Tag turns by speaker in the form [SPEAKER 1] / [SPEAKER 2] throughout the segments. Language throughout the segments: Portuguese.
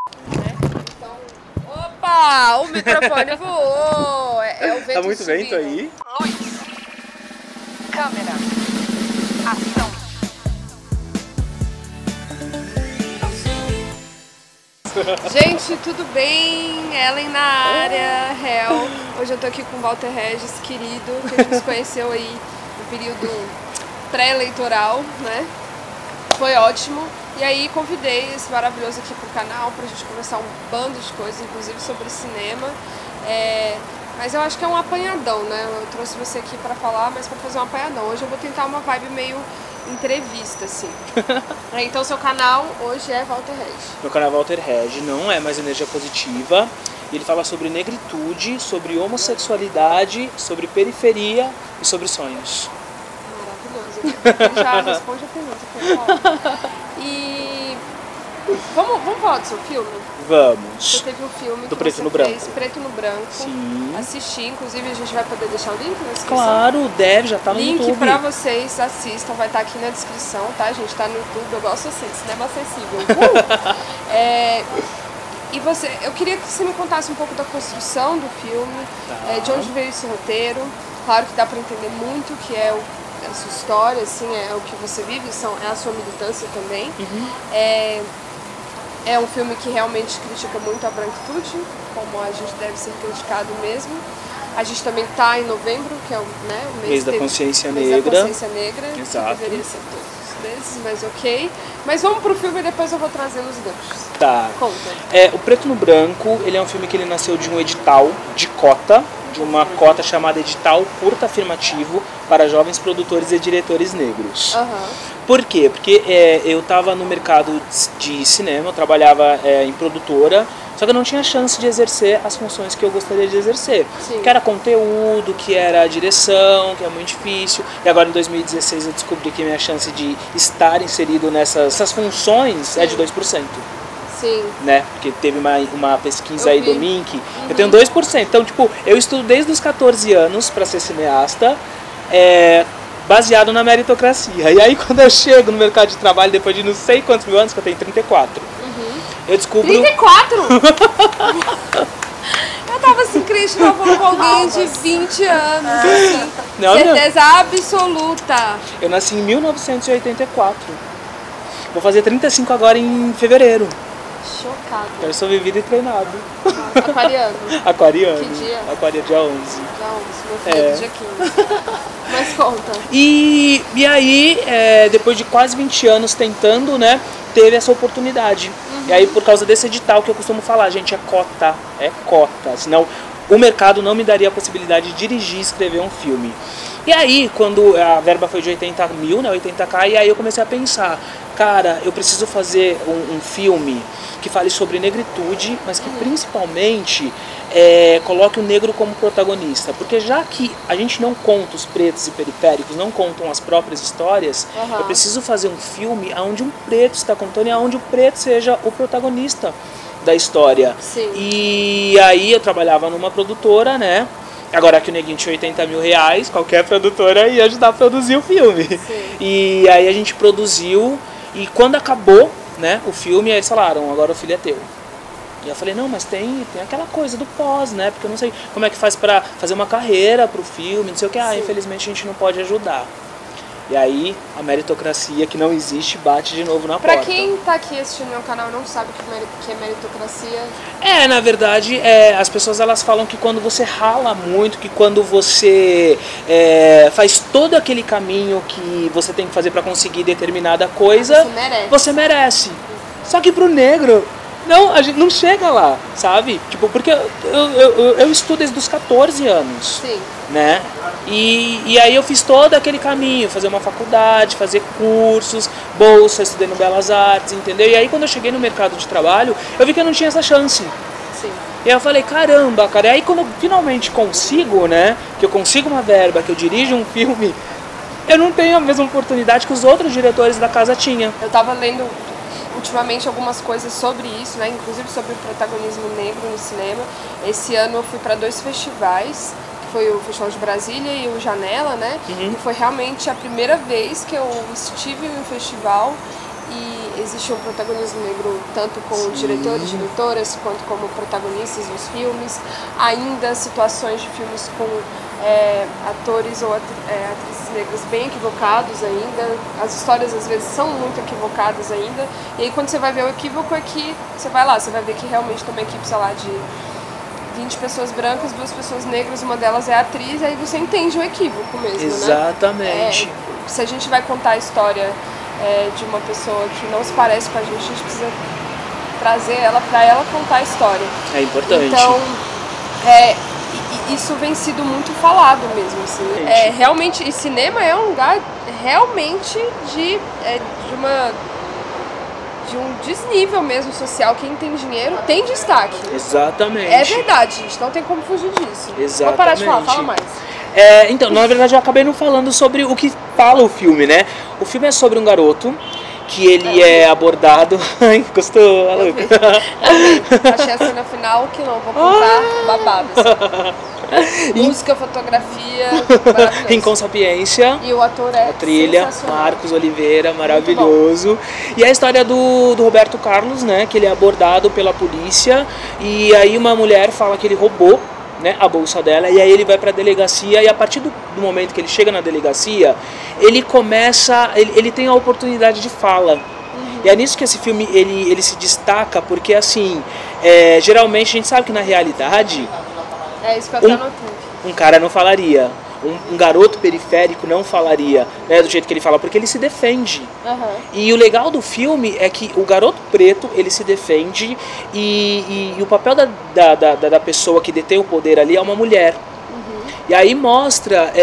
[SPEAKER 1] Então, opa, o microfone voou. É o vento
[SPEAKER 2] Tá muito
[SPEAKER 1] subindo.
[SPEAKER 2] vento aí?
[SPEAKER 3] Luz, câmera, ação.
[SPEAKER 1] Gente, tudo bem? Ellen na área, Hel. Hoje eu tô aqui com o Walter Regis, querido, que a gente se conheceu aí no período pré-eleitoral, né? Foi ótimo. E aí convidei esse maravilhoso aqui pro canal pra gente conversar um bando de coisas, inclusive sobre cinema. Mas eu acho que é um apanhadão, né? Eu trouxe você aqui pra falar, mas pra fazer um apanhadão. Hoje eu vou tentar uma vibe meio entrevista, assim. Então seu canal hoje é Walter Regis.
[SPEAKER 2] Meu canal é Walter Regis, não é mais energia positiva. Ele fala sobre negritude, sobre homossexualidade, sobre periferia e sobre sonhos.
[SPEAKER 1] Maravilhoso. Já responde a pergunta que eu falo. E vamos falar do seu filme?
[SPEAKER 2] Vamos.
[SPEAKER 1] Você teve um filme
[SPEAKER 2] Do
[SPEAKER 1] que
[SPEAKER 2] Preto
[SPEAKER 1] você
[SPEAKER 2] no Branco.
[SPEAKER 1] fez, Preto no Branco.
[SPEAKER 2] Sim.
[SPEAKER 1] Assisti, inclusive a gente vai poder deixar o link na descrição.
[SPEAKER 2] Claro, deve, já tá no
[SPEAKER 1] Link
[SPEAKER 2] YouTube.
[SPEAKER 1] pra vocês, assistam, vai estar aqui na descrição, tá, gente? Tá no YouTube, eu gosto assim, cinema acessível. E você, eu queria que você me contasse um pouco da construção do filme,
[SPEAKER 2] Tá.
[SPEAKER 1] de onde veio esse roteiro. Claro que dá pra entender muito que é a sua história, assim, é o que você vive, é a sua militância também. É um filme que realmente critica muito a branquitude, como a gente deve ser criticado mesmo. A gente também está em novembro, que é o
[SPEAKER 2] Mês da Consciência
[SPEAKER 1] mês da
[SPEAKER 2] Negra.
[SPEAKER 1] Consciência Negra.
[SPEAKER 2] Exato.
[SPEAKER 1] Que deveria ser todos os meses, mas ok. Mas vamos pro filme e depois eu vou trazendo os ganchos.
[SPEAKER 2] Tá.
[SPEAKER 1] Conta.
[SPEAKER 2] O Preto no Branco, ele é um filme que ele nasceu de um edital de cota, de uma cota chamada Edital Curta Afirmativo para Jovens Produtores e Diretores Negros. Por quê? Porque eu estava no mercado de cinema, eu trabalhava em produtora, só que eu não tinha chance de exercer as funções que eu gostaria de exercer.
[SPEAKER 1] Sim.
[SPEAKER 2] Que era conteúdo, que era direção, que é muito difícil. E agora em 2016 eu descobri que minha chance de estar inserido nessas funções é de 2%.
[SPEAKER 1] Sim.
[SPEAKER 2] Né? Porque teve uma pesquisa
[SPEAKER 1] Eu
[SPEAKER 2] aí
[SPEAKER 1] vi.
[SPEAKER 2] do Mink, eu tenho 2%. Então, tipo, eu estudo desde os 14 anos para ser cineasta, baseado na meritocracia. E aí, quando eu chego no mercado de trabalho, depois de não sei quantos mil anos, que eu tenho 34, eu descubro...
[SPEAKER 1] 34? Eu tava assim, crente, tava falando com alguém de 20 anos, assim.
[SPEAKER 2] Não,
[SPEAKER 1] Certeza absoluta.
[SPEAKER 2] Eu nasci em 1984. Vou fazer 35 agora em fevereiro.
[SPEAKER 1] Chocado.
[SPEAKER 2] Eu sou vivido e treinado.
[SPEAKER 1] Nossa, aquariano.
[SPEAKER 2] Aquariano.
[SPEAKER 1] Que dia?
[SPEAKER 2] Aquariano dia 11.
[SPEAKER 1] Já 11, meu filho é. Dia 15. Mas conta.
[SPEAKER 2] E aí, depois de quase 20 anos tentando, né, teve essa oportunidade. E aí, por causa desse edital que eu costumo falar, gente, é cota. Senão o mercado não me daria a possibilidade de dirigir e escrever um filme. E aí, quando a verba foi de 80 mil, né, 80k, e aí eu comecei a pensar, cara, eu preciso fazer um filme que fale sobre negritude, mas que principalmente coloque o negro como protagonista. Porque já que a gente não conta os pretos e periféricos, não contam as próprias histórias, eu preciso fazer um filme onde um preto está contando e onde o preto seja o protagonista da história.
[SPEAKER 1] Sim.
[SPEAKER 2] E aí eu trabalhava numa produtora, né? Agora que o neguinho tinha 80 mil reais, qualquer produtora ia ajudar a produzir o filme.
[SPEAKER 1] Sim.
[SPEAKER 2] E aí a gente produziu, e quando acabou, né, o filme, aí eles falaram, agora o filho é teu. E eu falei, não, mas tem aquela coisa do pós, né? Porque eu não sei como é que faz pra fazer uma carreira pro filme, não sei o que. Infelizmente a gente não pode ajudar. E aí a meritocracia que não existe bate de novo na porta.
[SPEAKER 1] Pra quem tá aqui assistindo meu canal e não sabe o que é meritocracia...
[SPEAKER 2] Na verdade, as pessoas elas falam que quando você rala muito, que quando você faz todo aquele caminho que você tem que fazer pra conseguir determinada coisa, você merece. Só que pro negro, não, a gente não chega lá, sabe? Tipo, porque eu estudo desde os 14 anos.
[SPEAKER 1] Sim.
[SPEAKER 2] Né? E aí eu fiz todo aquele caminho, fazer uma faculdade, fazer cursos, bolsa, estudei no Belas Artes, entendeu? E aí quando eu cheguei no mercado de trabalho, eu vi que eu não tinha essa chance.
[SPEAKER 1] Sim.
[SPEAKER 2] E aí eu falei, caramba, cara, e aí quando eu finalmente consigo, né, que eu consigo uma verba, que eu dirijo um filme, eu não tenho a mesma oportunidade que os outros diretores da casa tinham.
[SPEAKER 1] Eu tava lendo ultimamente algumas coisas sobre isso, né? Inclusive sobre o protagonismo negro no cinema. Esse ano eu fui para 2 festivais, que foi o Festival de Brasília e o Janela, né? E foi realmente a primeira vez que eu estive em um festival e existe um protagonismo negro tanto com diretores, diretoras, quanto como protagonistas dos filmes. Ainda situações de filmes com atores ou atrizes negras bem equivocados ainda. As histórias às vezes são muito equivocadas ainda. E aí quando você vai ver o equívoco é que você vai lá, você vai ver que realmente tem uma equipe, sei lá, de 20 pessoas brancas, 2 pessoas negras, uma delas é atriz, aí você entende o equívoco mesmo,
[SPEAKER 2] Exatamente.
[SPEAKER 1] né? Se a gente vai contar a história de uma pessoa que não se parece com a gente precisa trazer ela para ela contar a história.
[SPEAKER 2] É importante.
[SPEAKER 1] Então, isso vem sido muito falado mesmo, assim. Realmente, e cinema é um lugar realmente de um desnível mesmo social. Quem tem dinheiro tem destaque.
[SPEAKER 2] Exatamente.
[SPEAKER 1] É verdade, gente, não tem como fugir disso.
[SPEAKER 2] Exatamente.
[SPEAKER 1] Vou parar de falar, fala mais.
[SPEAKER 2] Então, na verdade eu acabei não falando sobre o que fala o filme, né? O filme é sobre um garoto que ele é abordado... Ai, gostou, Luca?
[SPEAKER 1] Achei a cena final que não vou contar babadas. Música, fotografia, maravilhoso.
[SPEAKER 2] Rincon Sapiência.
[SPEAKER 1] E o ator
[SPEAKER 2] a trilha, Marcos Oliveira, maravilhoso. E a história do Roberto Carlos, né? Que ele é abordado pela polícia e aí uma mulher fala que ele roubou, né, a bolsa dela, e aí ele vai para a delegacia, e a partir do momento que ele chega na delegacia, ele começa, ele tem a oportunidade de fala. E é nisso que esse filme ele se destaca, porque assim, geralmente a gente sabe que na realidade
[SPEAKER 1] isso que eu até anotei.
[SPEAKER 2] Um cara não falaria, um garoto periférico não falaria, né, do jeito que ele fala, porque ele se defende. E o legal do filme é que o garoto preto, ele se defende e o papel da pessoa que detém o poder ali é uma mulher. E aí mostra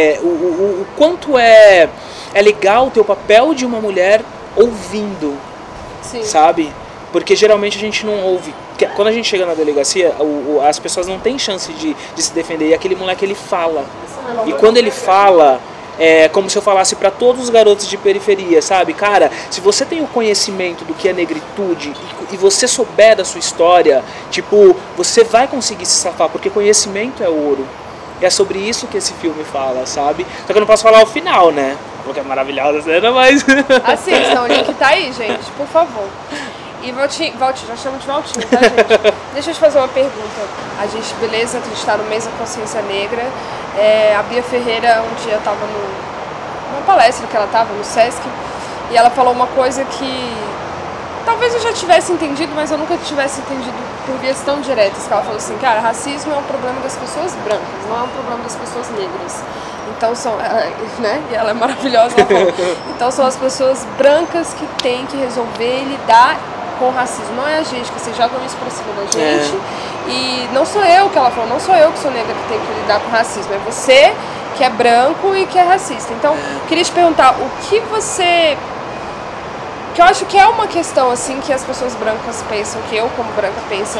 [SPEAKER 2] o quanto é legal ter o papel de uma mulher ouvindo, sabe? Porque geralmente a gente não ouve. Quando a gente chega na delegacia, as pessoas não têm chance de se defender. E aquele moleque, ele fala. E quando ele fala, é como se eu falasse para todos os garotos de periferia, sabe? Cara, se você tem o conhecimento do que é negritude e você souber da sua história, tipo, você vai conseguir se safar, porque conhecimento é ouro. E é sobre isso que esse filme fala, sabe? Só que eu não posso falar o final, né? Porque é maravilhosa a cena, mas...
[SPEAKER 1] Assistam, o link tá aí, gente, por favor. E Valtinho, já chamo de Valtinho, tá, gente? Deixa eu te fazer uma pergunta. A gente, beleza, a gente tá no mês da consciência negra. A Bia Ferreira, um dia tava numa palestra que ela tava no Sesc, e ela falou uma coisa que talvez eu já tivesse entendido, mas eu nunca tivesse entendido por vias tão diretas. Que ela falou assim, cara, racismo é um problema das pessoas brancas, não é um problema das pessoas negras. Então são, né? E ela é maravilhosa, ela falou. Então são as pessoas brancas que têm que resolver e lidar com o racismo. Não é a gente, que vocês jogam isso pra cima da gente. E não sou eu, que ela falou, não sou eu que sou negra que tenho que lidar com racismo. É você que é branco e que é racista. Então, queria te perguntar, o que você... Que eu acho que é uma questão, assim, que as pessoas brancas pensam, que eu, como branca, penso.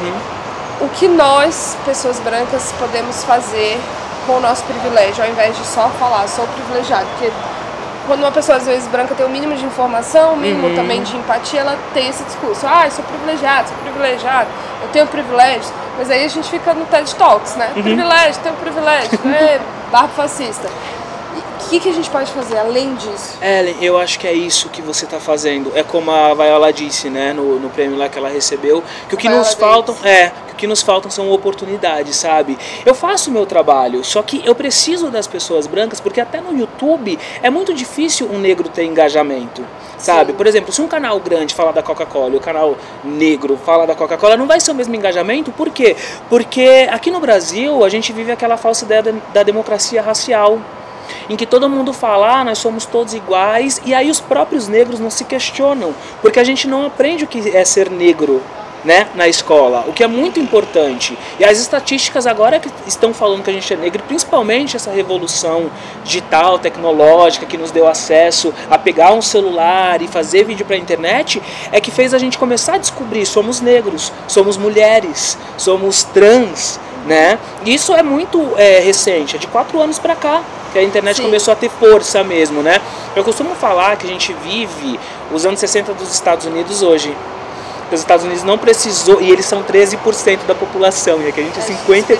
[SPEAKER 1] O que nós, pessoas brancas, podemos fazer com o nosso privilégio, ao invés de só falar, sou privilegiado. Porque quando uma pessoa, às vezes, branca tem o mínimo de informação, o mínimo também de empatia, ela tem esse discurso. Eu sou privilegiado, eu tenho privilégio. Mas aí a gente fica no TED Talks, né? Privilégio, tenho privilégio, barba fascista. O que a gente pode fazer além disso?
[SPEAKER 2] Ellen, eu acho que é isso que você está fazendo. É como a Viola disse, né, no prêmio lá que ela recebeu, que o que nos faltam o que nos faltam são oportunidades, sabe? Eu faço o meu trabalho, só que eu preciso das pessoas brancas, porque até no YouTube é muito difícil um negro ter engajamento, sabe? Por exemplo, se um canal grande fala da Coca-Cola e o canal negro fala da Coca-Cola, não vai ser o mesmo engajamento. Por quê? Porque aqui no Brasil a gente vive aquela falsa ideia da democracia racial, em que todo mundo fala, nós somos todos iguais, e aí os próprios negros não se questionam, porque a gente não aprende o que é ser negro, né, na escola, o que é muito importante. E as estatísticas agora que estão falando que a gente é negro, principalmente essa revolução digital, tecnológica, que nos deu acesso a pegar um celular e fazer vídeo para a internet, é que fez a gente começar a descobrir, somos negros, somos mulheres, somos trans, né? Isso é muito recente, é de 4 anos para cá que a internet começou a ter força mesmo, né? Eu costumo falar que a gente vive os anos 60 dos Estados Unidos hoje. Os Estados Unidos não precisou, e eles são 13% da população, e aqui a gente é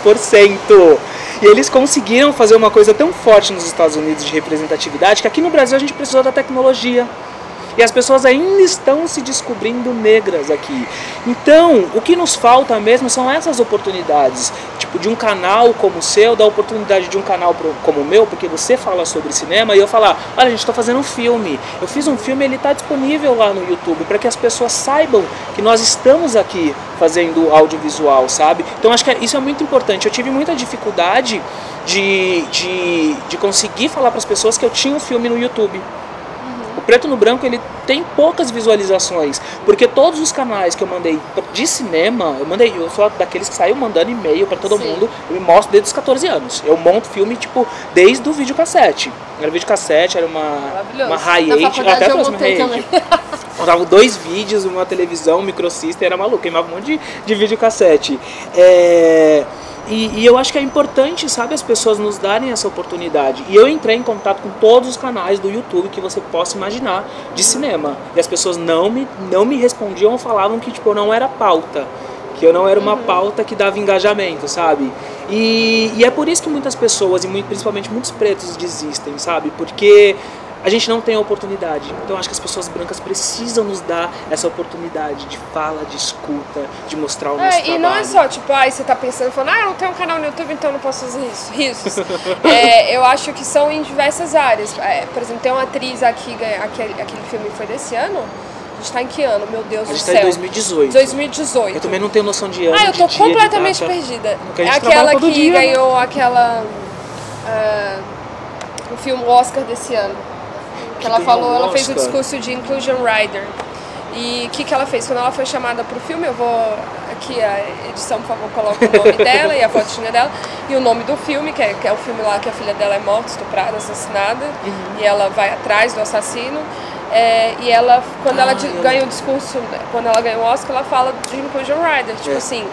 [SPEAKER 2] 54%. E eles conseguiram fazer uma coisa tão forte nos Estados Unidos de representatividade, que aqui no Brasil a gente precisou da tecnologia. E as pessoas ainda estão se descobrindo negras aqui. Então, o que nos falta mesmo são essas oportunidades. Tipo, de um canal como o seu, da oportunidade de um canal como o meu, porque você fala sobre cinema, e eu falar, olha, gente, estou fazendo um filme. Eu fiz um filme, ele está disponível lá no YouTube, para que as pessoas saibam que nós estamos aqui fazendo audiovisual, sabe? Então, acho que isso é muito importante. Eu tive muita dificuldade de conseguir falar para as pessoas que eu tinha um filme no YouTube. O Preto no Branco, ele tem poucas visualizações, porque todos os canais que eu mandei de cinema, eu sou daqueles que saiu mandando e-mail para todo mundo, eu me mostro desde os 14 anos. Eu monto filme, tipo, desde o videocassete. Era videocassete, era uma Hi-8, até a próxima Hi-8. Montava 2 vídeos, uma televisão, um microsystem, era maluco, queimava um monte de videocassete. E eu acho que é importante, sabe, as pessoas nos darem essa oportunidade. E eu entrei em contato com todos os canais do YouTube que você possa imaginar de cinema. E as pessoas não me respondiam ou falavam que, tipo, eu não era pauta. Que eu não era uma pauta que dava engajamento, sabe? E é por isso que muitas pessoas, e principalmente muitos pretos, desistem, sabe? Porque a gente não tem a oportunidade. Então acho que as pessoas brancas precisam nos dar essa oportunidade de fala, de escuta, de mostrar o nosso trabalho.
[SPEAKER 1] E não é só, tipo, você tá pensando, falando, eu não tenho um canal no YouTube, então eu não posso fazer isso. Risos. Eu acho que são em diversas áreas. Por exemplo, tem uma atriz aqui, aquele filme foi desse ano? A gente tá em que ano? Meu Deus do céu.
[SPEAKER 2] A gente tá em 2018.
[SPEAKER 1] 2018.
[SPEAKER 2] Eu também não tenho noção de ano,
[SPEAKER 1] eu tô completamente perdida. É aquela que dia, ganhou, né? Aquela... o filme Oscar desse ano. Que ela falou, ela fez o discurso de Inclusion Rider. E o que ela fez? Quando ela foi chamada pro filme, eu vou aqui, a edição, por favor, coloca o nome dela e a fotinha dela. E o nome do filme, que é o filme lá que a filha dela é morta, estuprada, assassinada. E ela vai atrás do assassino. E ela, quando ela ganha o discurso, quando ela ganha o Oscar, ela fala de Inclusion Rider. Tipo assim,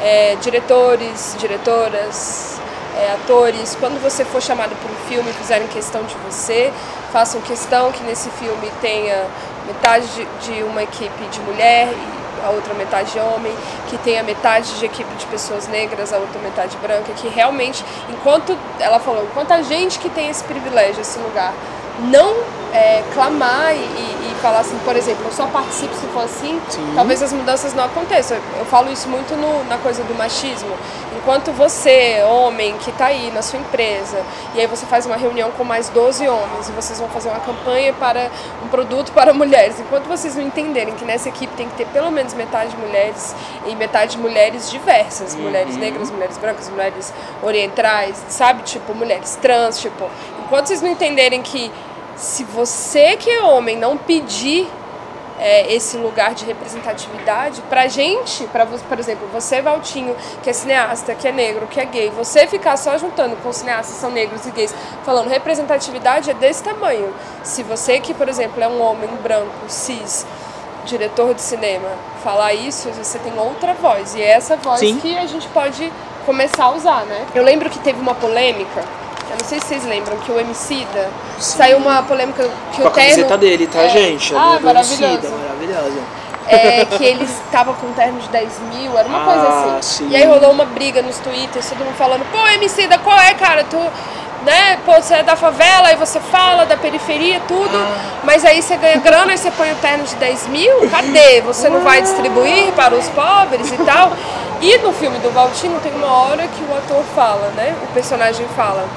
[SPEAKER 1] diretores, diretoras, atores, quando você for chamado para um filme e fizerem questão de você, façam questão que nesse filme tenha metade de uma equipe de mulher e a outra metade de homem, que tenha metade de equipe de pessoas negras, a outra metade branca, que realmente, enquanto a gente que tem esse privilégio, esse lugar, não clamar e falar assim, por exemplo, eu só participo se for assim, talvez as mudanças não aconteçam. Eu falo isso muito na coisa do machismo. Enquanto você, homem, que está aí na sua empresa, e aí você faz uma reunião com mais 12 homens, e vocês vão fazer uma campanha para um produto para mulheres, enquanto vocês não entenderem que nessa equipe tem que ter pelo menos metade mulheres e metade mulheres diversas, mulheres negras, mulheres brancas, mulheres orientais, sabe? Tipo, mulheres trans, tipo... Enquanto vocês não entenderem que se você que é homem não pedir esse lugar de representatividade pra gente, por exemplo, você, Valtinho, que é cineasta, que é negro, que é gay, você ficar só juntando com cineastas que são negros e gays, falando representatividade é desse tamanho. Se você que, por exemplo, é um homem branco, cis, diretor de cinema, falar isso, você tem outra voz. E é essa voz que a gente pode começar a usar, né? Eu lembro que teve uma polêmica, eu não sei se vocês lembram, que o Emicida, saiu uma polêmica que
[SPEAKER 2] com
[SPEAKER 1] o terno...
[SPEAKER 2] a camiseta dele, tá, gente?
[SPEAKER 1] Maravilhoso.
[SPEAKER 2] Maravilhosa.
[SPEAKER 1] Que ele estava com um terno de 10 mil, era uma coisa assim.
[SPEAKER 2] Sim.
[SPEAKER 1] E aí rolou uma briga nos twitters, todo mundo falando, pô, Emicida, qual é, cara? Tu, né, pô, você é da favela, aí você fala da periferia, tudo, mas aí você ganha grana e você põe o terno de 10 mil? Cadê? Você não vai distribuir para os pobres e tal? E no filme do Valtinho tem uma hora que o ator fala, né, o personagem fala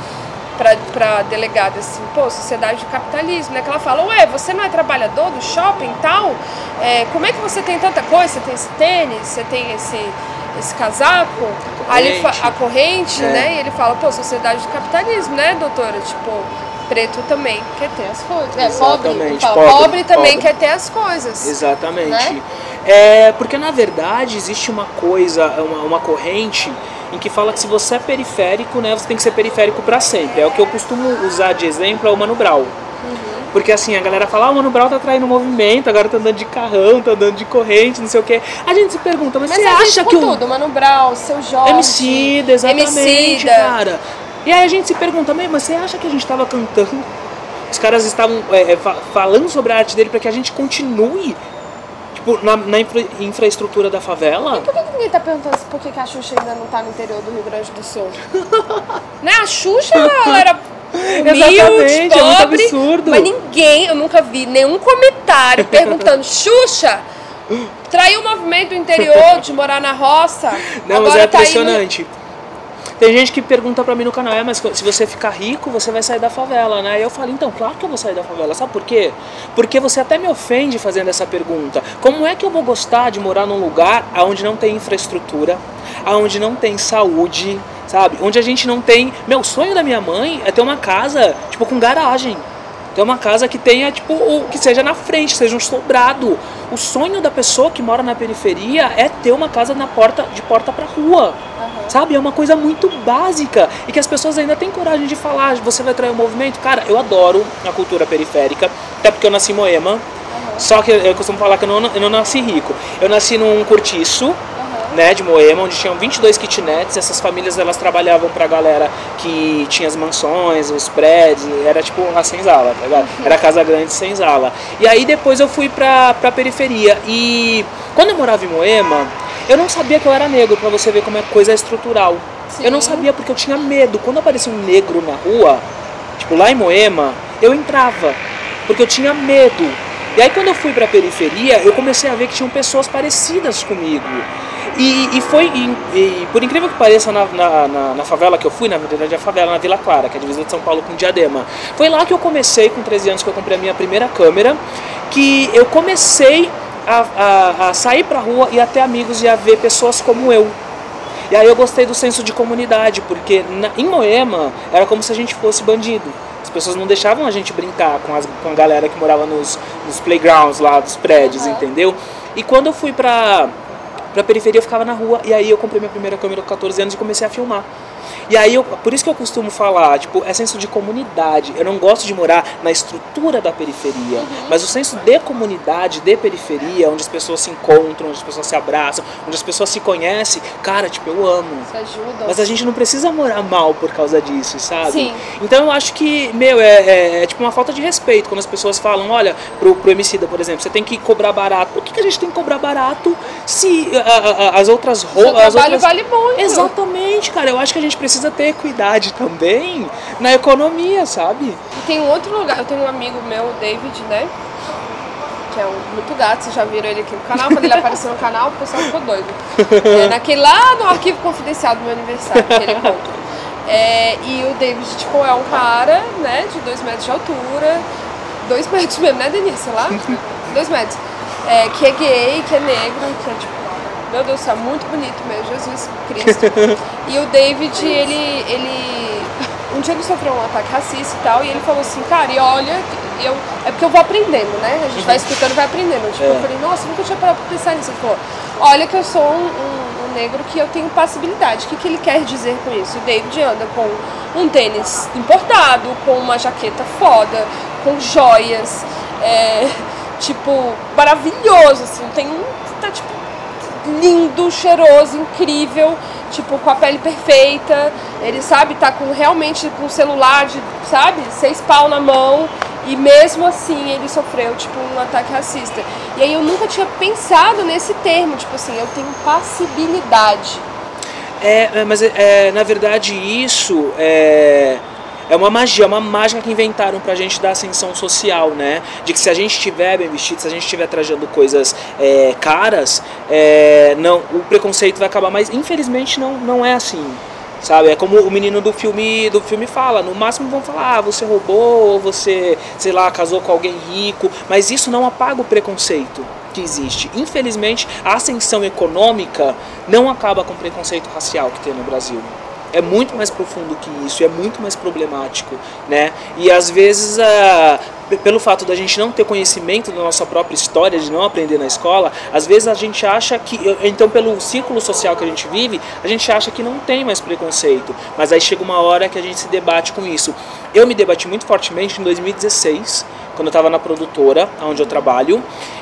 [SPEAKER 1] pra delegada assim, pô, sociedade de capitalismo, né? Que ela fala, ué, você não é trabalhador do shopping e tal? Como é que você tem tanta coisa? Você tem esse tênis, você tem esse casaco? Aí a corrente, né? E ele fala, pô, sociedade de capitalismo, né, doutora? Tipo, preto também quer ter as coisas. Pobre também quer ter as coisas.
[SPEAKER 2] Exatamente.
[SPEAKER 1] Né?
[SPEAKER 2] Porque na verdade existe uma coisa, uma corrente em que fala que se você é periférico, né, você tem que ser periférico para sempre. É o que eu costumo usar de exemplo, é o Mano Brown. Porque assim, a galera fala, o Mano Brown tá traindo movimento, agora tá andando de carrão, tá andando de corrente, não sei o quê. A gente se pergunta, mas você acha que
[SPEAKER 1] tudo, Mano Brown, Seu Jorge...
[SPEAKER 2] Emicida, exatamente, cara. E aí a gente se pergunta, mas você acha que a gente tava cantando? Os caras estavam falando sobre a arte dele para que a gente continue na infraestrutura da favela?
[SPEAKER 1] E por que ninguém tá perguntando por que a Xuxa ainda não tá no interior do Rio Grande do Sul? Né? A Xuxa, ela era
[SPEAKER 2] Exatamente,
[SPEAKER 1] pobre,
[SPEAKER 2] é muito absurdo.
[SPEAKER 1] Mas eu nunca vi nenhum comentário perguntando, Xuxa, traiu o movimento do interior de morar na roça?
[SPEAKER 2] Não,
[SPEAKER 1] agora
[SPEAKER 2] mas é
[SPEAKER 1] tá
[SPEAKER 2] impressionante. Tem gente que pergunta pra mim no canal, mas se você ficar rico, você vai sair da favela, né? E eu falo, então, claro que eu vou sair da favela. Sabe por quê? Porque você até me ofende fazendo essa pergunta. Como é que eu vou gostar de morar num lugar onde não tem infraestrutura, onde não tem saúde, sabe? Onde a gente não tem... Meu sonho da minha mãe é ter uma casa, tipo, com garagem. Ter uma casa que tenha, tipo, que seja na frente, seja um sobrado. O sonho da pessoa que mora na periferia é ter uma casa de porta pra rua. Sabe? É uma coisa muito básica e que as pessoas ainda têm coragem de falar, você vai trair o movimento. Cara, eu adoro a cultura periférica, até porque eu nasci em Moema. Só que eu costumo falar que eu não nasci rico. Eu nasci num cortiço, né, de Moema, onde tinham 22 kitnets. Essas famílias, elas trabalhavam pra galera que tinha as mansões, os prédios, era tipo a senzala, tá ligado? Era casa grande, senzala. E aí depois eu fui pra periferia. E quando eu morava em Moema, eu não sabia que eu era negro, pra você ver como é coisa estrutural.
[SPEAKER 1] Sim.
[SPEAKER 2] Eu não sabia porque eu tinha medo. Quando aparecia um negro na rua, tipo lá em Moema, eu entrava, porque eu tinha medo. E aí quando eu fui pra periferia, eu comecei a ver que tinham pessoas parecidas comigo. E por incrível que pareça, na favela que eu fui, na verdade a favela na Vila Clara, que é a divisa de São Paulo com Diadema, foi lá que eu comecei, com 13 anos, que eu comprei a minha primeira câmera, que eu comecei a sair pra rua e a ter amigos e a ver pessoas como eu. E aí eu gostei do senso de comunidade, porque em Moema era como se a gente fosse bandido. As pessoas não deixavam a gente brincar com a galera que morava nos playgrounds lá dos prédios, entendeu? E quando eu fui pra periferia, eu ficava na rua, e aí eu comprei minha primeira câmera com 14 anos e comecei a filmar. E aí, por isso que eu costumo falar, tipo, é senso de comunidade. Eu não gosto de morar na estrutura da periferia, mas o senso de comunidade, de periferia, onde as pessoas se encontram, onde as pessoas se abraçam, onde as pessoas se conhecem, cara, tipo, eu amo.
[SPEAKER 1] Se ajudam.
[SPEAKER 2] Mas a gente não precisa morar mal por causa disso, sabe?
[SPEAKER 1] Sim.
[SPEAKER 2] Então eu acho que, meu, é tipo uma falta de respeito quando as pessoas falam, olha, pro Emicida, por exemplo, você tem que cobrar barato. Por que a gente tem que cobrar barato se as outras roupas...
[SPEAKER 1] O trabalho vale muito.
[SPEAKER 2] Exatamente, cara. Eu acho que a gente precisa ter equidade também na economia, sabe?
[SPEAKER 1] E tem um outro lugar, eu tenho um amigo meu, o David, né? Que é muito gato, vocês já viram ele aqui no canal. Quando ele apareceu no canal, o pessoal ficou doido. Naquele lá no arquivo confidencial do meu aniversário, que ele conta. E o David, tipo, é um cara, né, de 2 metros de altura. 2 metros mesmo, né, Denise? Lá? 2 metros. Que é gay, que é negro, que é tipo... Meu Deus do céu, muito bonito mesmo, Jesus Cristo. E o David, ele um dia ele sofreu um ataque racista e tal, e ele falou assim, cara, e olha, é porque eu vou aprendendo, né? A gente vai escutando e vai aprendendo. Tipo, eu falei, nossa, nunca tinha parado pra pensar nisso. Ele falou, olha que eu sou um negro que eu tenho passibilidade. O que ele quer dizer com isso? O David anda com um tênis importado, com uma jaqueta foda, com joias, tipo, maravilhoso, assim, tá tipo lindo, cheiroso, incrível, tipo, com a pele perfeita, ele, sabe, tá realmente com um celular de, sabe, 6 pau na mão, e mesmo assim ele sofreu, tipo, um ataque racista. E aí eu nunca tinha pensado nesse termo, tipo assim, eu tenho passibilidade.
[SPEAKER 2] Mas na verdade isso é uma magia, uma mágica que inventaram pra gente da ascensão social, né? De que se a gente estiver bem vestido, se a gente estiver trajando coisas caras, o preconceito vai acabar. Mas infelizmente não é assim, sabe? É como o menino do filme fala, no máximo vão falar, você roubou, ou você, sei lá, casou com alguém rico, mas isso não apaga o preconceito que existe. Infelizmente, a ascensão econômica não acaba com o preconceito racial que tem no Brasil. É muito mais profundo que isso, é muito mais problemático, né? E às vezes, pelo fato da gente não ter conhecimento da nossa própria história, de não aprender na escola, às vezes a gente acha que, então pelo círculo social que a gente vive, a gente acha que não tem mais preconceito. Mas aí chega uma hora que a gente se debate com isso. Eu me debati muito fortemente em 2016, quando eu estava na produtora, onde eu trabalho,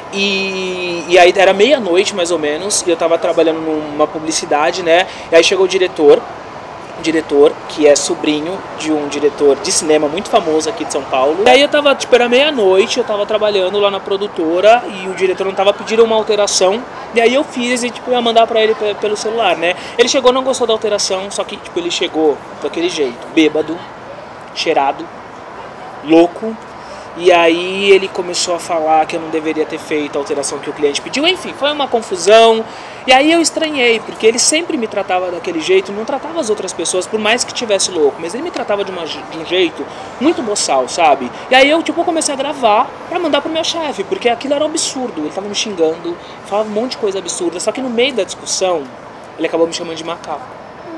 [SPEAKER 2] e aí era meia-noite mais ou menos, e eu estava trabalhando numa publicidade, né? E aí chegou o diretor, que é sobrinho de um diretor de cinema muito famoso aqui de São Paulo. E aí eu tava, tipo, era meia-noite, eu tava trabalhando lá na produtora e o diretor não tava pedindo uma alteração. E aí eu fiz e, tipo, ia mandar pra ele pelo celular, né? Ele chegou, não gostou da alteração, só que, tipo, ele chegou daquele jeito, bêbado, cheirado, louco. E aí ele começou a falar que eu não deveria ter feito a alteração que o cliente pediu. Enfim, foi uma confusão. E aí eu estranhei, porque ele sempre me tratava daquele jeito, não tratava as outras pessoas, por mais que tivesse louco. Mas ele me tratava de um jeito muito boçal, sabe? E aí eu comecei a gravar pra mandar pro meu chefe, porque aquilo era um absurdo. Ele tava me xingando, falava um monte de coisa absurda. Só que no meio da discussão, ele acabou me chamando de macaco.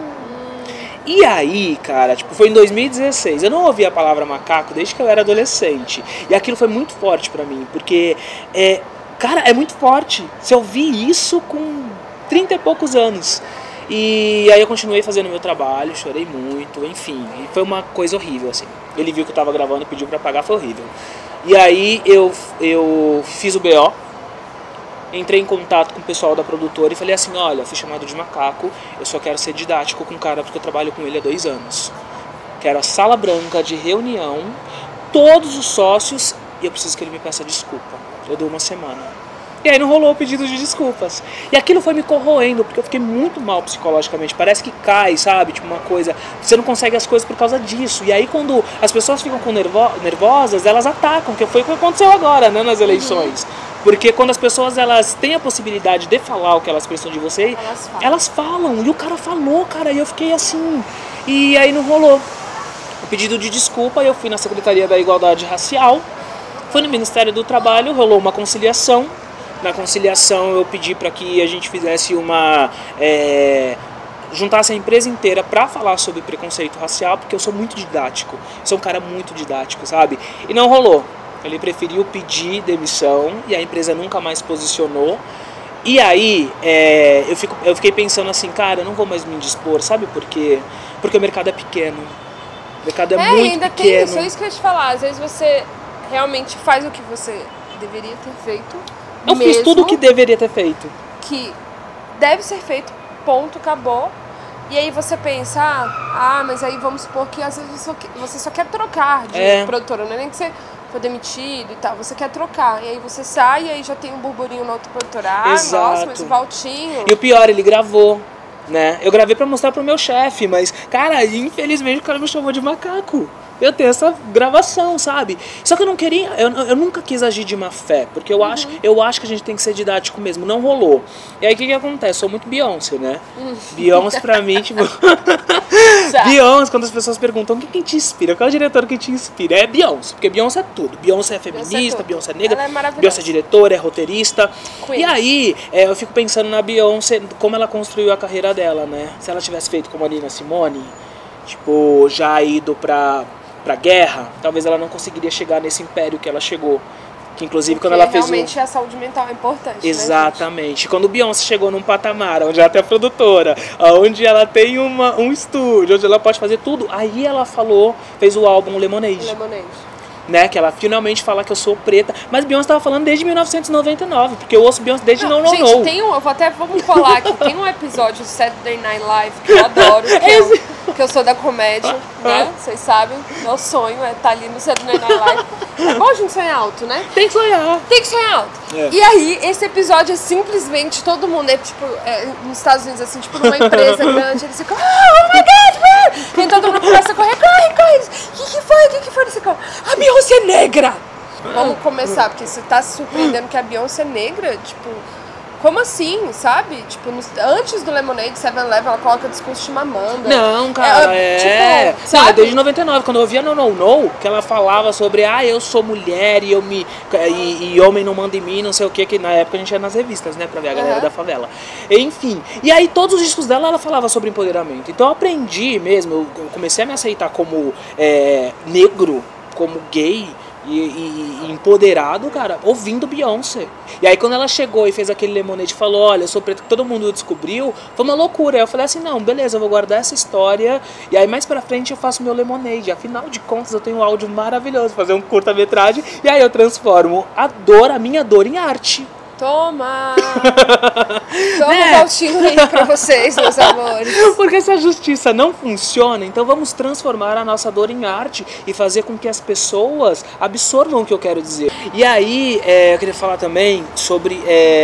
[SPEAKER 2] E aí, cara, foi em 2016, eu não ouvi a palavra macaco desde que eu era adolescente. E aquilo foi muito forte pra mim, porque, cara, é muito forte. Se eu vi isso com 30 e poucos anos. E aí eu continuei fazendo meu trabalho, chorei muito, enfim. E foi uma coisa horrível, assim. Ele viu que eu tava gravando e pediu pra pagar, foi horrível. E aí eu fiz o BO. Entrei em contato com o pessoal da produtora e falei assim, olha, fui chamado de macaco, eu só quero ser didático com o cara porque eu trabalho com ele há 2 anos. Quero a sala branca de reunião, todos os sócios, e eu preciso que ele me peça desculpa. Eu dou 1 semana. E aí não rolou o pedido de desculpas. E aquilo foi me corroendo, porque eu fiquei muito mal psicologicamente. Parece que cai, sabe? Tipo uma coisa... Você não consegue as coisas por causa disso. E aí quando as pessoas ficam nervosas, elas atacam, que foi o que aconteceu agora, né, nas eleições. Porque quando as pessoas elas têm a possibilidade de falar o que elas precisam de você, elas falam. E o cara falou, cara, e eu fiquei assim. E aí não rolou o pedido de desculpa. Eu fui na Secretaria da Igualdade Racial, fui no Ministério do Trabalho, rolou uma conciliação. Na conciliação eu pedi para que a gente fizesse juntasse a empresa inteira para falar sobre preconceito racial, porque eu sou muito didático. Sou um cara muito didático, sabe? E não rolou. Ele preferiu pedir demissão e a empresa nunca mais posicionou. E aí eu fiquei pensando assim, cara, eu não vou mais me indispor, sabe por quê? Porque o mercado é pequeno. O mercado é muito
[SPEAKER 1] ainda
[SPEAKER 2] pequeno.
[SPEAKER 1] Tem isso, é isso que eu ia te falar. Às vezes você realmente faz o que você deveria ter feito.
[SPEAKER 2] Eu fiz tudo o que deveria ter feito.
[SPEAKER 1] Que deve ser feito, ponto, acabou. E aí você pensa, mas aí vamos supor que às vezes você só quer trocar de produtora, não é nem que você foi demitido e tal, você quer trocar. E aí você sai e aí já tem um burburinho na outra produtora. Nossa, mas o Valtinho...
[SPEAKER 2] E o pior, ele gravou, né? Eu gravei pra mostrar pro meu chefe, mas, cara, infelizmente o cara me chamou de macaco. Eu tenho essa gravação, sabe? Só que eu não queria, eu nunca quis agir de má fé, porque eu acho que a gente tem que ser didático mesmo, não rolou. E aí o que acontece? Eu sou muito Beyoncé, né? Beyoncé pra mim, tipo... Beyoncé, quando as pessoas perguntam quem te inspira, qual é o diretor que te inspira? É Beyoncé, porque Beyoncé é tudo. Beyoncé é feminista, Beyoncé é negra, Beyoncé é diretora, é roteirista. Queen. E aí eu fico pensando na Beyoncé, como ela construiu a carreira dela, né? Se ela tivesse feito como a Nina Simone, tipo, já ido pra guerra, talvez ela não conseguiria chegar nesse império que ela chegou. Que inclusive quando ela fez
[SPEAKER 1] realmente a saúde mental é importante.
[SPEAKER 2] Exatamente. Né, quando Beyoncé chegou num patamar onde ela tem a produtora, onde ela tem um estúdio, onde ela pode fazer tudo, aí ela fez o álbum Lemonade. Né, que ela finalmente fala que eu sou preta. Mas Beyoncé tava falando desde 1999, porque eu ouço Beyoncé desde No.
[SPEAKER 1] Gente, vamos falar aqui, tem um episódio do Saturday Night Live que eu adoro, que eu sou da comédia, né? Vocês sabem, meu sonho é estar ali no Saturday Night Live. É bom a gente sonhar alto, né?
[SPEAKER 2] Tem que sonhar.
[SPEAKER 1] Tem que sonhar alto. E aí, esse episódio é simplesmente todo mundo, nos Estados Unidos, assim, tipo, numa empresa grande, eles ficam, oh my God, man! E todo mundo começa a correr, corre! O que foi desse cara? A Beyoncé é negra! Vamos começar, porque você tá se surpreendendo que a Beyoncé é negra, tipo... Como assim, sabe? Tipo, antes do Lemonade, 7-Eleven, ela coloca discurso de Mamanda.
[SPEAKER 2] Não, cara,
[SPEAKER 1] Tipo, sabe?
[SPEAKER 2] Não, desde 99, quando eu ouvia No, que ela falava sobre, eu sou mulher e homem não manda em mim, não sei o que na época a gente ia nas revistas, né, pra ver a galera da favela. Enfim, e aí todos os discos dela, ela falava sobre empoderamento. Então eu aprendi mesmo, eu comecei a me aceitar como negro, como gay, e empoderado, cara, ouvindo Beyoncé. E aí quando ela chegou e fez aquele Lemonade e falou, olha, eu sou preto, que todo mundo descobriu, foi uma loucura. Aí eu falei assim, não, beleza, eu vou guardar essa história e aí mais pra frente eu faço meu Lemonade. Afinal de contas eu tenho um áudio maravilhoso, fazer um curta-metragem e aí eu transformo a minha dor em arte.
[SPEAKER 1] Toma o Valtinho aí pra vocês, meus amores.
[SPEAKER 2] Porque se a justiça não funciona, então vamos transformar a nossa dor em arte e fazer com que as pessoas absorvam o que eu quero dizer. E aí, eu queria falar também sobre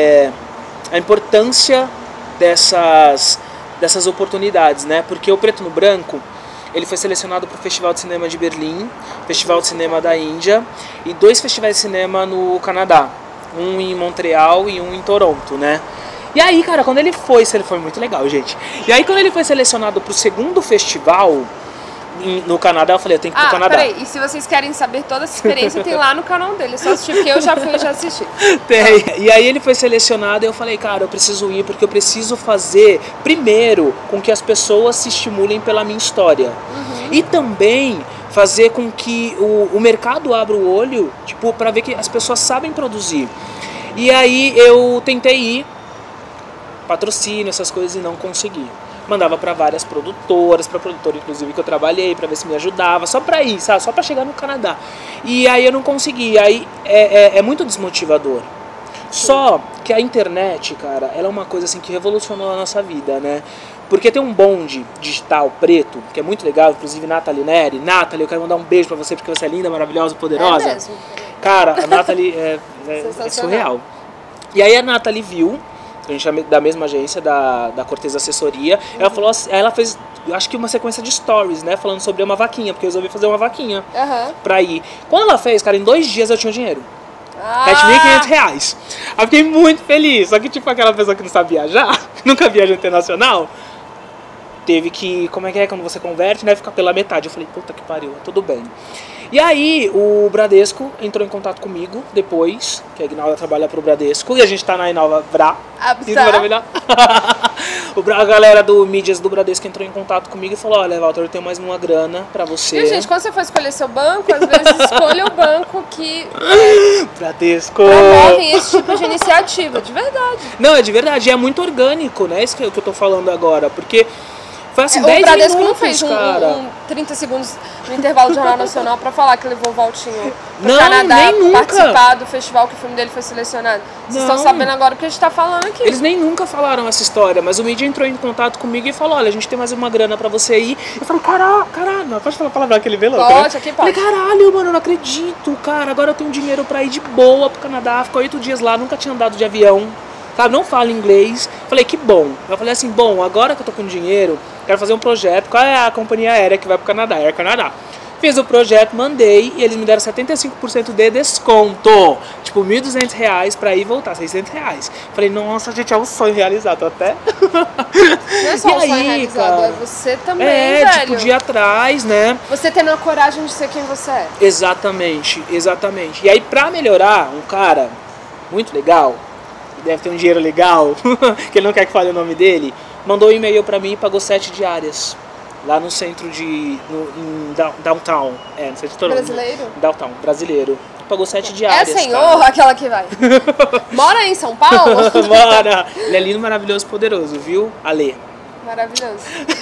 [SPEAKER 2] a importância dessas oportunidades, né? Porque o Preto no Branco ele foi selecionado para o Festival de Cinema de Berlim, Festival de Cinema da Índia e 2 festivais de cinema no Canadá, um em Montreal e um em Toronto, né? E aí, cara, quando ele foi muito legal, gente. E aí, quando ele foi selecionado para o 2º festival no Canadá, eu falei, eu tenho que ir pro Canadá.
[SPEAKER 1] Peraí, e se vocês querem saber toda essa experiência, tem lá no canal dele, só assistir, porque eu já fui e já assisti.
[SPEAKER 2] Tem. E aí ele foi selecionado e eu falei, cara, eu preciso ir porque eu preciso fazer, primeiro, com que as pessoas se estimulem pela minha história. E também fazer com que o mercado abra o olho, tipo, pra ver que as pessoas sabem produzir. E aí eu tentei ir, patrocínio, essas coisas, e não consegui. Mandava para várias produtoras, para produtora inclusive que eu trabalhei, para ver se me ajudava, só para ir, sabe? Só para chegar no Canadá. E aí eu não consegui, aí é muito desmotivador. Só que a internet, cara, ela é uma coisa assim que revolucionou a nossa vida, né? Porque tem um bonde digital preto, que é muito legal, inclusive Nathalie Neri. Nathalie, eu quero mandar um beijo pra você porque você é linda, maravilhosa, poderosa.
[SPEAKER 1] É mesmo?
[SPEAKER 2] Cara, a Nathalie é surreal. E aí a Nathalie viu, a gente é da mesma agência, da Cortez Assessoria, ela falou assim, ela fez, acho que uma sequência de stories, né, falando sobre uma vaquinha, porque eu resolvi fazer uma vaquinha pra ir. Quando ela fez, cara, em 2 dias eu tinha o dinheiro. R$7.500. Aí eu fiquei muito feliz, só que tipo aquela pessoa que não sabe viajar, nunca viaja internacional, teve que, como é que é quando você converte, né, ficar pela metade. Eu falei, puta que pariu, tudo bem. E aí o Bradesco entrou em contato comigo depois, que a Ignalda trabalha pro Bradesco, e a gente tá na Inova Bra. A galera do mídias do Bradesco entrou em contato comigo e falou, olha, Walter, eu tenho mais uma grana pra você.
[SPEAKER 1] E, gente, quando você for escolher seu banco, às vezes escolha o banco que
[SPEAKER 2] Bradesco
[SPEAKER 1] promovem esse tipo de iniciativa, de verdade.
[SPEAKER 2] Não, é de verdade, é muito orgânico, né, isso que eu tô falando agora, porque foi assim, 10
[SPEAKER 1] o Bradesco
[SPEAKER 2] minutos,
[SPEAKER 1] não fez um 30 segundos no intervalo do Jornal Nacional pra falar que levou o Valtinho pro Canadá participar do festival que o filme dele foi selecionado. Vocês estão sabendo agora o que a gente tá falando aqui.
[SPEAKER 2] Eles nem nunca falaram essa história, mas o mídia entrou em contato comigo e falou, olha, a gente tem mais uma grana pra você ir. Eu falei, caralho, não pode falar a palavra que ele vê louco,
[SPEAKER 1] pode,
[SPEAKER 2] né?
[SPEAKER 1] aqui pode.
[SPEAKER 2] Falei, caralho, mano, eu não acredito, cara, agora eu tenho dinheiro pra ir de boa pro Canadá, ficou 8 dias lá, nunca tinha andado de avião. Sabe, não falo inglês. Falei, que bom. Eu falei assim, bom, agora que eu tô com dinheiro, quero fazer um projeto. Qual é a companhia aérea que vai pro Canadá? Air Canadá. Fiz o projeto, mandei e eles me deram 75% de desconto. Tipo, R$1.200 pra ir e voltar, R$600. Falei, nossa, gente, é um sonho realizado, tô até.
[SPEAKER 1] Não é só um sonho realizado, é você também, velho.
[SPEAKER 2] Tipo, de ir atrás, né?
[SPEAKER 1] Você tendo a coragem de ser quem você é.
[SPEAKER 2] Exatamente, exatamente. E aí, pra melhorar, um cara muito legal, deve ter um dinheiro legal, que ele não quer que fale o nome dele, mandou um e-mail pra mim e pagou 7 diárias. Lá no centro em Downtown. No centro de Toronto.
[SPEAKER 1] Brasileiro?
[SPEAKER 2] Downtown, brasileiro. Pagou 7 diárias.
[SPEAKER 1] É senhor, aquela que vai. Mora em São Paulo?
[SPEAKER 2] Mora. Ele é lindo, maravilhoso, poderoso, viu? Ale.
[SPEAKER 1] Maravilhoso.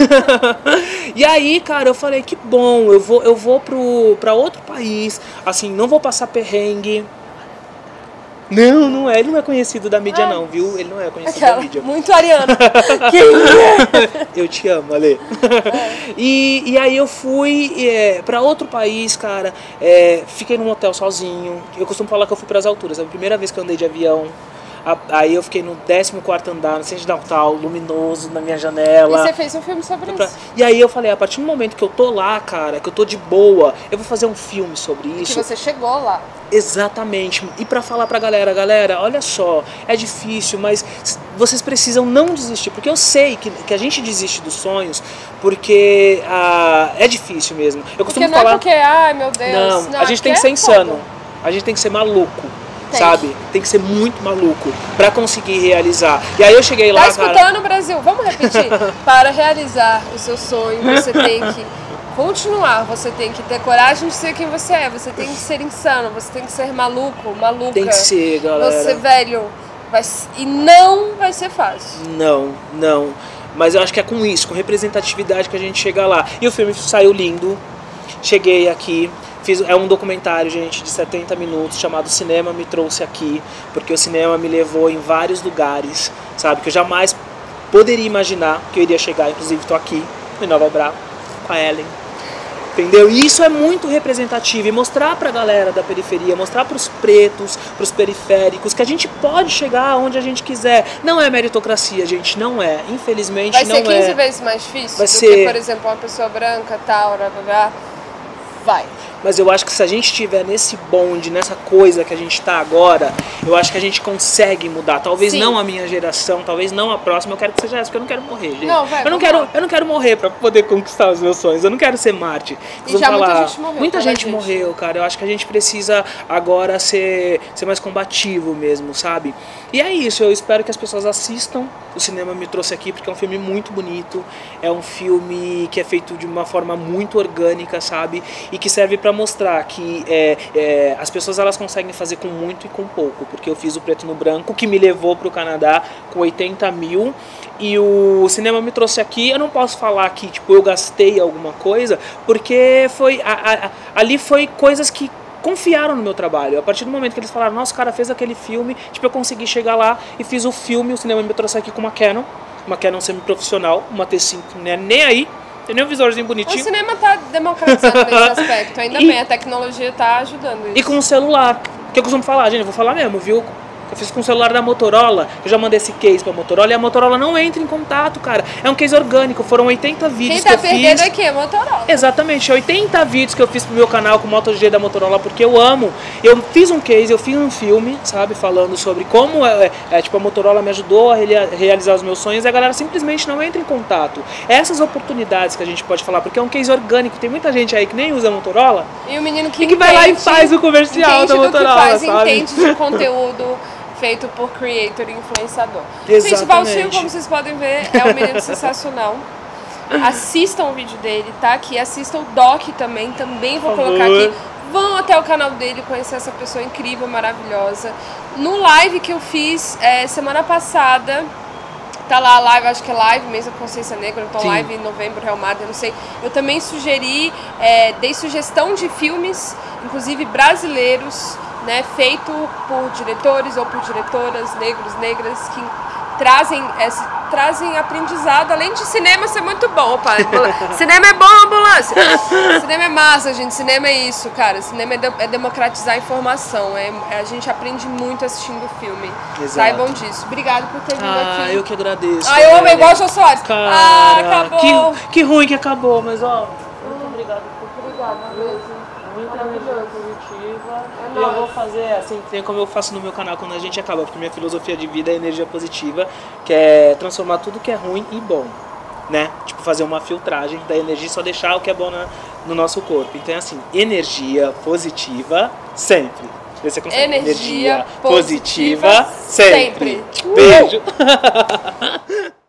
[SPEAKER 2] E aí, cara, eu falei, que bom, eu vou pra outro país, assim, não vou passar perrengue. Não é. Ele não é conhecido da mídia, não, viu? Ele não é conhecido da mídia.
[SPEAKER 1] Muito ariana. Quem é?
[SPEAKER 2] Eu te amo, Ale. E aí eu fui pra outro país, cara. Fiquei num hotel sozinho. Eu costumo falar que eu fui pras alturas. É a primeira vez que eu andei de avião. Aí eu fiquei no 14º andar, no centro de Downtown, luminoso na minha janela.
[SPEAKER 1] E você fez um filme sobre isso?
[SPEAKER 2] E aí eu falei, a partir do momento que eu tô lá, cara, que eu tô de boa, eu vou fazer um filme sobre isso.
[SPEAKER 1] Que você chegou lá.
[SPEAKER 2] Exatamente. E pra falar pra galera, olha só, é difícil, mas vocês precisam não desistir, porque eu sei que a gente desiste dos sonhos, porque é difícil mesmo. Eu costumo
[SPEAKER 1] porque não é porque, ai meu Deus.
[SPEAKER 2] Não, a gente tem que ser insano, a gente tem que ser maluco. Sabe? Tem que ser muito maluco pra conseguir realizar. E aí eu cheguei lá,
[SPEAKER 1] escutando, cara... Brasil? Vamos repetir? Para realizar o seu sonho, você tem que continuar, você tem que ter coragem de ser quem você é, você tem que ser insano, você tem que ser maluco, maluca.
[SPEAKER 2] Tem que ser, galera.
[SPEAKER 1] Você, velho, e não vai ser fácil.
[SPEAKER 2] Não. Mas eu acho que é com isso, com representatividade que a gente chega lá. E o filme saiu lindo. Cheguei aqui. É um documentário, gente, de 70 minutos, chamado Cinema Me Trouxe Aqui, porque o cinema me levou em vários lugares, sabe, que eu jamais poderia imaginar que eu iria chegar. Inclusive, estou aqui, em Nova Bra, com a Ellen. Entendeu? E isso é muito representativo. E mostrar pra galera da periferia, mostrar pros pretos, pros periféricos, que a gente pode chegar onde a gente quiser. Não é meritocracia, gente, não é. Infelizmente não é.
[SPEAKER 1] Vai ser 15 vezes mais difícil
[SPEAKER 2] Vai
[SPEAKER 1] do
[SPEAKER 2] ser...
[SPEAKER 1] que, por exemplo, uma pessoa branca, tal, vai.
[SPEAKER 2] Mas eu acho que se a gente estiver nesse bonde, nessa coisa que a gente está agora, eu acho que a gente consegue mudar. Talvez
[SPEAKER 1] Sim.
[SPEAKER 2] não a minha geração, talvez não a próxima. Eu quero que seja essa, porque eu não quero morrer, gente.
[SPEAKER 1] Não, vai,
[SPEAKER 2] eu não quero morrer para poder conquistar os meus sonhos. Eu não quero ser Marte.
[SPEAKER 1] E já muita gente morreu.
[SPEAKER 2] Muita gente morreu, cara. Eu acho que a gente precisa agora ser mais combativo mesmo, sabe? E é isso, eu espero que as pessoas assistam. O cinema me trouxe aqui porque é um filme muito bonito. É um filme que é feito de uma forma muito orgânica, sabe? E que serve para mostrar que as pessoas elas conseguem fazer com muito e com pouco. Porque eu fiz o Preto no Branco, que me levou para o Canadá com 80 mil. E o cinema me trouxe aqui. Eu não posso falar que tipo, eu gastei alguma coisa, porque ali foi coisas que confiaram no meu trabalho. A partir do momento que eles falaram, nossa, o cara fez aquele filme, tipo, eu consegui chegar lá e fiz o filme. O cinema me trouxe aqui com uma Canon semi-profissional, uma T5, né? Nem aí, tem nem um visorzinho bonitinho.
[SPEAKER 1] O cinema tá democratizando nesse aspecto, ainda bem, a tecnologia tá ajudando isso.
[SPEAKER 2] E com o celular, que eu costumo falar, gente, eu vou falar mesmo, viu? Eu fiz com o celular da Motorola, eu já mandei esse case pra Motorola e a Motorola não entra em contato, cara. É um case orgânico, foram 80 vídeos que eu fiz.
[SPEAKER 1] Quem tá perdendo aqui é a Motorola.
[SPEAKER 2] Exatamente, 80 vídeos que eu fiz pro meu canal com o Moto G da Motorola, porque eu amo. Eu fiz um case, eu fiz um filme, sabe, falando sobre como tipo, a Motorola me ajudou a realizar os meus sonhos e a galera simplesmente não entra em contato. Essas oportunidades que a gente pode falar, porque é um case orgânico, tem muita gente aí que nem usa a Motorola
[SPEAKER 1] e o menino que
[SPEAKER 2] vai lá e faz o comercial da Motorola,
[SPEAKER 1] faz,
[SPEAKER 2] sabe?
[SPEAKER 1] Entende de conteúdo feito por creator e influenciador.
[SPEAKER 2] Exatamente.
[SPEAKER 1] Gente, Valtinho, como vocês podem ver, é um menino sensacional. Assistam o vídeo dele, tá aqui. Assistam o Doc também vou colocar aqui. Vão até o canal dele conhecer essa pessoa incrível, maravilhosa. No live que eu fiz semana passada, tá lá a live, acho que é live mesmo, Consciência Negra, então live em novembro, Real Madrid, eu não sei. Eu também sugeri, dei sugestão de filmes, inclusive brasileiros, né, feito por diretores ou por diretoras negros, negras, que trazem aprendizado, além de cinema ser muito bom. Opa, cinema é bom, ambulância! Cinema é massa, gente, cinema é isso, cara. Cinema é democratizar a informação, a gente aprende muito assistindo o filme.
[SPEAKER 2] Exato.
[SPEAKER 1] Saibam disso. Obrigado por ter vindo aqui.
[SPEAKER 2] Eu que agradeço.
[SPEAKER 1] Eu amo, igual o Jô Soares. Acabou.
[SPEAKER 2] Que ruim que acabou, mas ó, muito obrigado.
[SPEAKER 1] Obrigada mesmo.
[SPEAKER 2] Muita energia positiva. E eu vou fazer assim, tem como eu faço no meu canal quando a gente acaba, porque minha filosofia de vida é energia positiva, que é transformar tudo que é ruim em bom, né? Tipo, fazer uma filtragem da energia e só deixar o que é bom no nosso corpo. Então é assim, energia positiva sempre. Você consegue?
[SPEAKER 1] Energia positiva sempre.
[SPEAKER 2] Beijo!